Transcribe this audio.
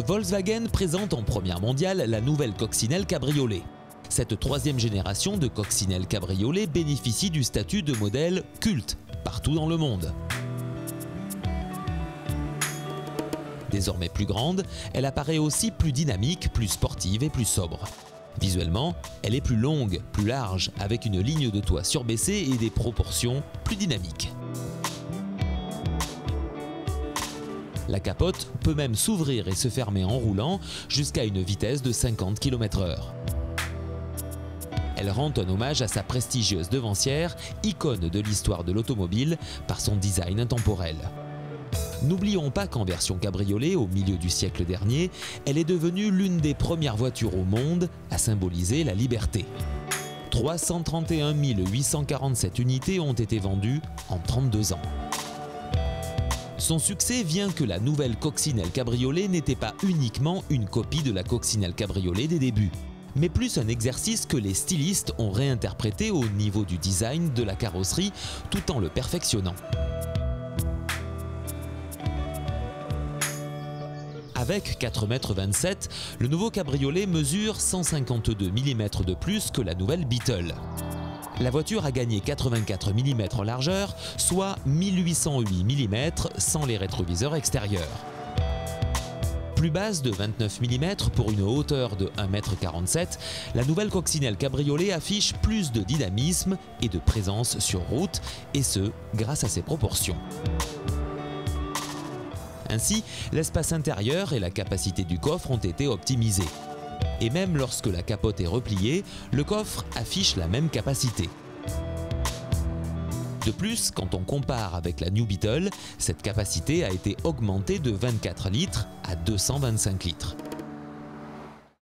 Volkswagen présente en première mondiale la nouvelle coccinelle cabriolet. Cette troisième génération de coccinelle cabriolet bénéficie du statut de modèle culte partout dans le monde. Désormais plus grande, elle apparaît aussi plus dynamique, plus sportive et plus sobre. Visuellement, elle est plus longue, plus large, avec une ligne de toit surbaissée et des proportions plus dynamiques. La capote peut même s'ouvrir et se fermer en roulant jusqu'à une vitesse de 50 km/h. Elle rend un hommage à sa prestigieuse devancière, icône de l'histoire de l'automobile par son design intemporel. N'oublions pas qu'en version cabriolet, au milieu du siècle dernier, elle est devenue l'une des premières voitures au monde à symboliser la liberté. 331 847 unités ont été vendues en 32 ans. Son succès vient que la nouvelle coccinelle cabriolet n'était pas uniquement une copie de la coccinelle cabriolet des débuts, mais plus un exercice que les stylistes ont réinterprété au niveau du design de la carrosserie tout en le perfectionnant. Avec 4,27 m, le nouveau cabriolet mesure 152 mm de plus que la nouvelle Beetle. La voiture a gagné 84 mm en largeur, soit 1808 mm sans les rétroviseurs extérieurs. Plus basse de 29 mm pour une hauteur de 1,47 m, la nouvelle coccinelle cabriolet affiche plus de dynamisme et de présence sur route, et ce, grâce à ses proportions. Ainsi, l'espace intérieur et la capacité du coffre ont été optimisés. Et même lorsque la capote est repliée, le coffre affiche la même capacité. De plus, quand on compare avec la New Beetle, cette capacité a été augmentée de 24 litres à 225 litres.